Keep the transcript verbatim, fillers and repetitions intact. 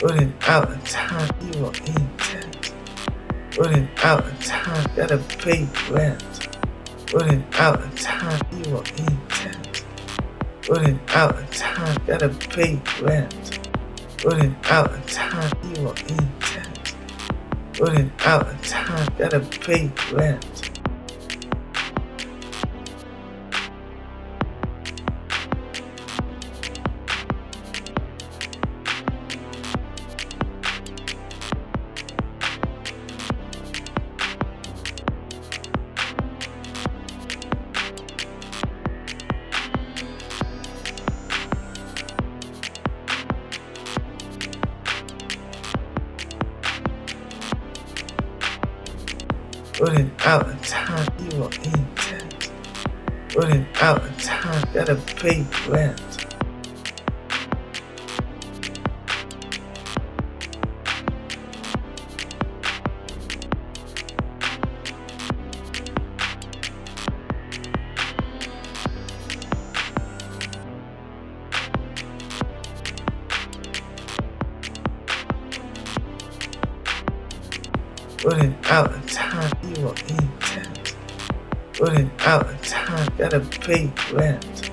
Running out of time, you are intense. Running out of time, gotta pay rent. Running out of time, you are intense. Running out of time, gotta pay rent. Running out of time, you are intense. Running out of time, gotta pay rent. Running out of time, you are intense. Running out of time, gotta pay rent. Running out of time, you are intense. Running out of time, gotta pay rent.